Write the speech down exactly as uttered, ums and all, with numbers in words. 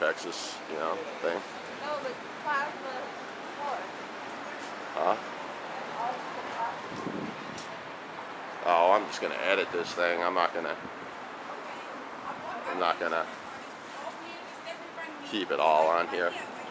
Texas, you know, thing. No, but plasma four. Huh? Oh, I'm just gonna edit this thing. I'm not gonna. I'm not gonna keep it all on here.